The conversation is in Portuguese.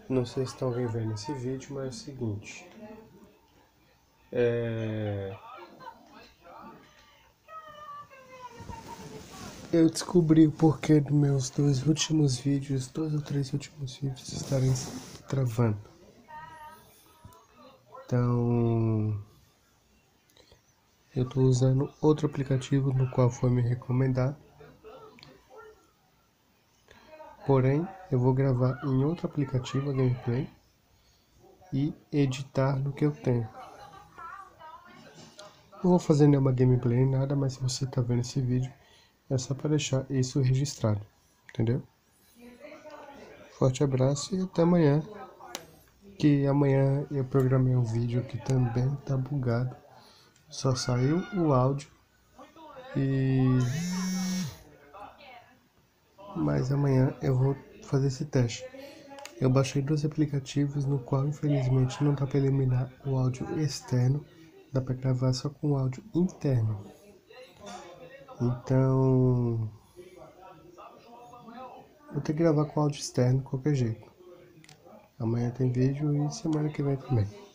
Não sei se estão alguém vendo esse vídeo, mas é o seguinte. Eu descobri o porquê dos meus dois ou três últimos vídeos estarem travando. Então, eu estou usando outro aplicativo no qual foi me recomendado. Porém, eu vou gravar em outro aplicativo a gameplay e editar no que eu tenho. Não vou fazer nenhuma gameplay nem nada, mas se você está vendo esse vídeo, é só para deixar isso registrado, entendeu? Forte abraço e até amanhã. Que amanhã eu programei um vídeo que também tá bugado. Só saiu o áudio e... Mas amanhã eu vou fazer esse teste. Eu baixei dois aplicativos no qual infelizmente não dá para eliminar o áudio externo. Dá para gravar só com o áudio interno. Então... vou ter que gravar com áudio externo de qualquer jeito. Amanhã tem vídeo e semana que vem também.